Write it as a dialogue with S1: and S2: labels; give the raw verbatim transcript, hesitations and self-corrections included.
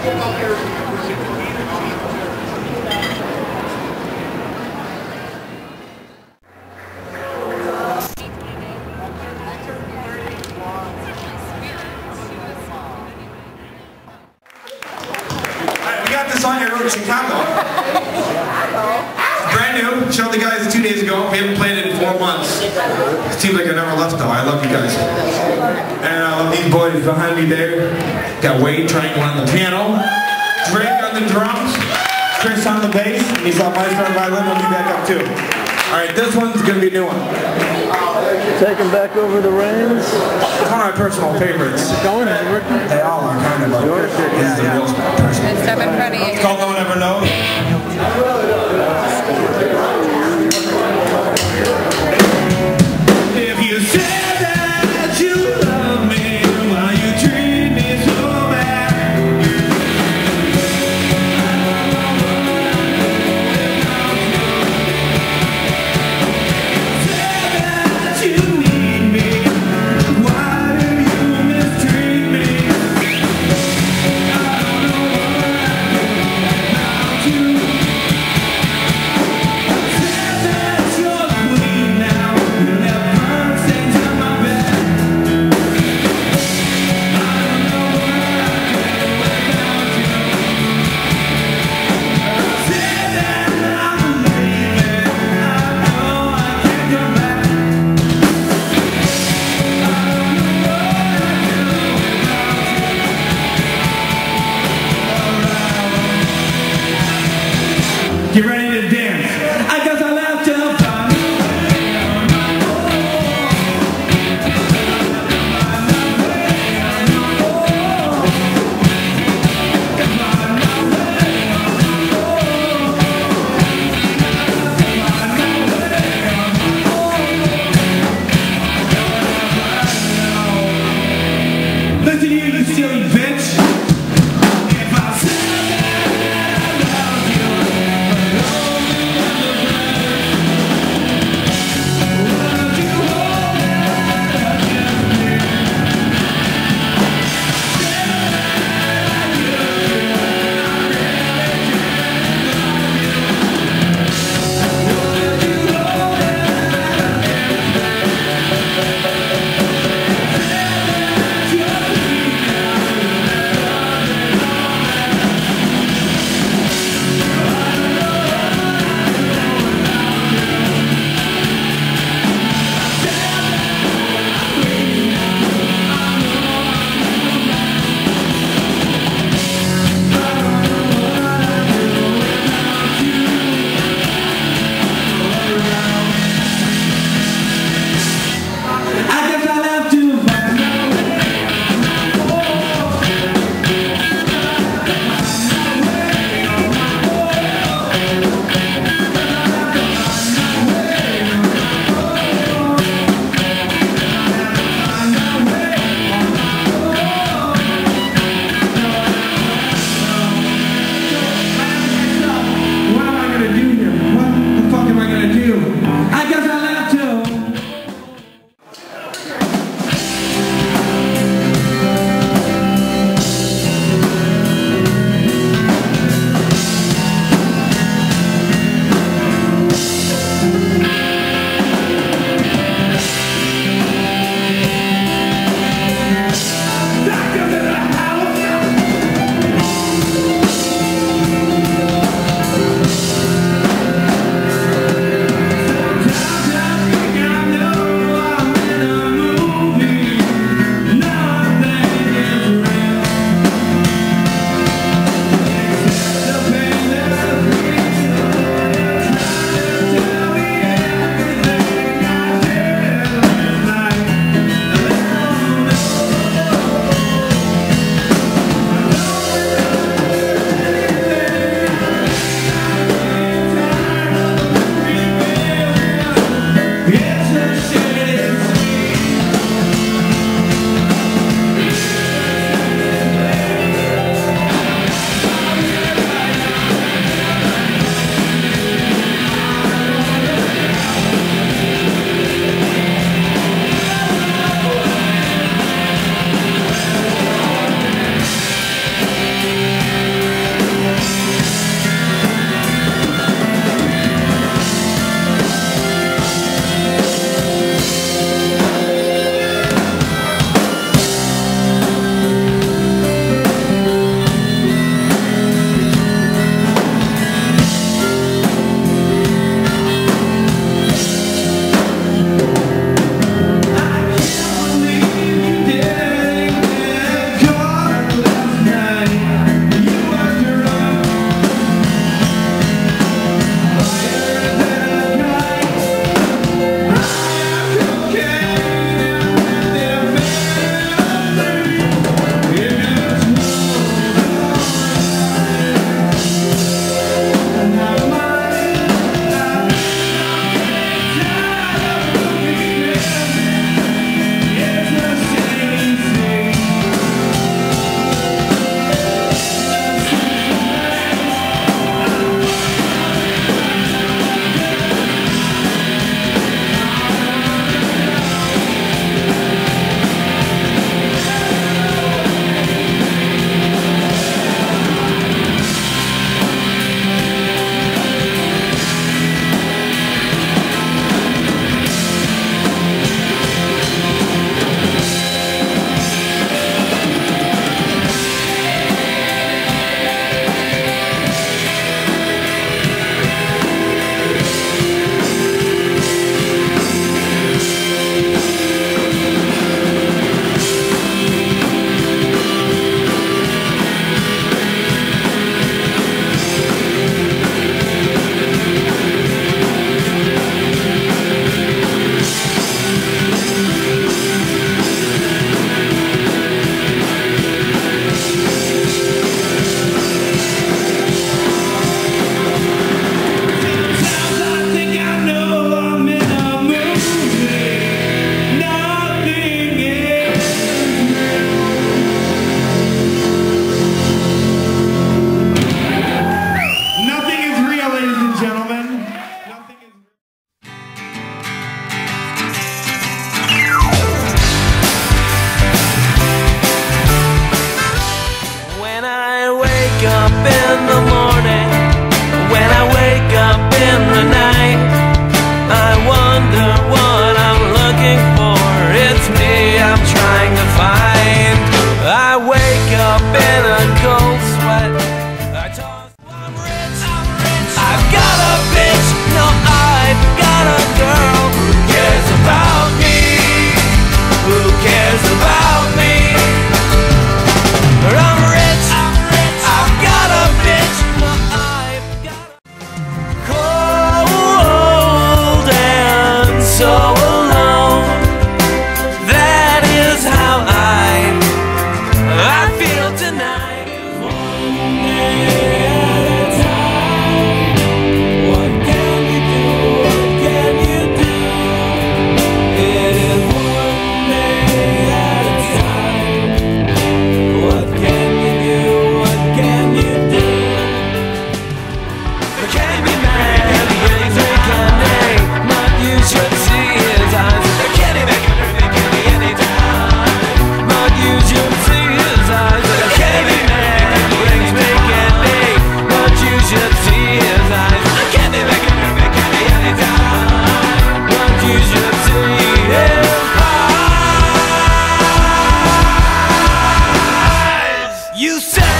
S1: Song I wrote in Chicago. Brand new. Showed the guys two days ago. We haven't played it in four months. It seems like I never left though. I love you guys. And I love these boys behind me there. Got Wade Triangle on the piano, Drake on the drums, Chris on the bass, and he's on my string violin. Will be back up too. Alright, this one's gonna be a new one.
S2: Taking back over the reins.
S1: It's one of my personal favorites.
S2: Going,
S1: they all are kind of like this is the real personal.
S3: Step in front of you.
S1: It's called No One Ever Knows. If you said that you love me, why you treat me so bad? Said that you need me, why do you mistreat me? I
S3: up in a cold sweat. I toss, I'm rich, I'm rich. I've got a bitch, no, I've got a girl. Who cares about me? Who cares about me? I'm rich, I'm rich. I've got a bitch, no, I've got a cold and so alone. That is how I I feel tonight. One day at a time. What can you do? What can you do? It is one day at a time. What can you do? What can you do? Can you be mad? Can you drink candy? But you should see his eyes. Can he make me drink candy anytime? But you should see his eyes. Can he make me drink candy? But you should see his eyes. Can he make me drink candy anytime? But you should see his eyes. You said